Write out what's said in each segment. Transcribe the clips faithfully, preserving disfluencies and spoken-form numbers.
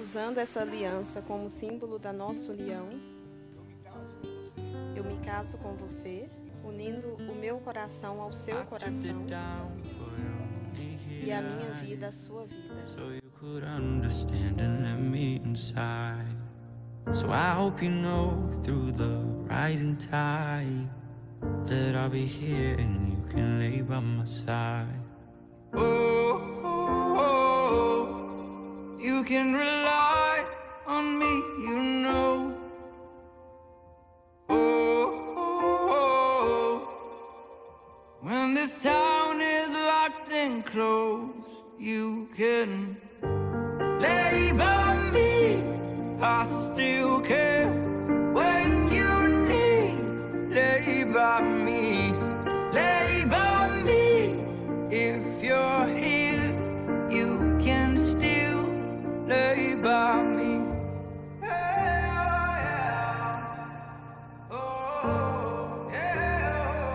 usando essa aliança como símbolo da nossa união, eu me caso com você, unindo o meu coração ao seu coração e a minha vida à sua vida. So you could understand and let me inside. So I hope you know through the rising tide that I'll be here and you can lay by my side. Oh, oh, oh, you can rely on me, you know. Oh, oh, oh, when this town is locked and closed, you can lay by me. I still care when you need. Lay by me, lay by me. If you're here, you can still lay by me. Yeah, oh, yeah.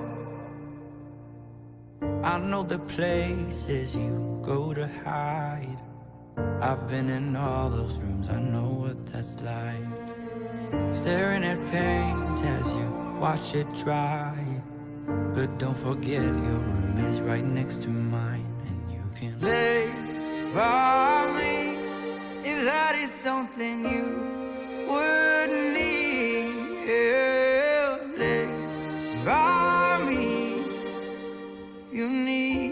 I know the places you go to hide. I've been in all those rooms, I know what that's like. Staring at paint as you watch it dry. But don't forget your room is right next to mine, and you can lay by me if that is something you would need. Yeah, lay by me if you need.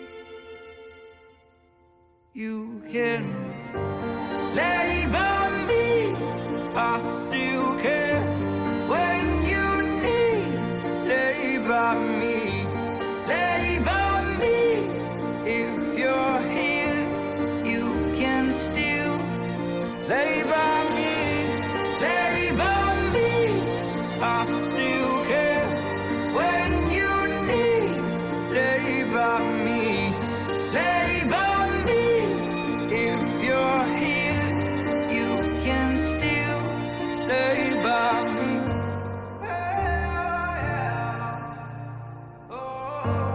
You can lay by me, I still care when you need. Lay by me, lay by me. If you're here, you can still lay by me, lay by me. I still care when you need. Lay by me, lay by me. If you're here, you can still lay by me. Yeah, yeah. Oh.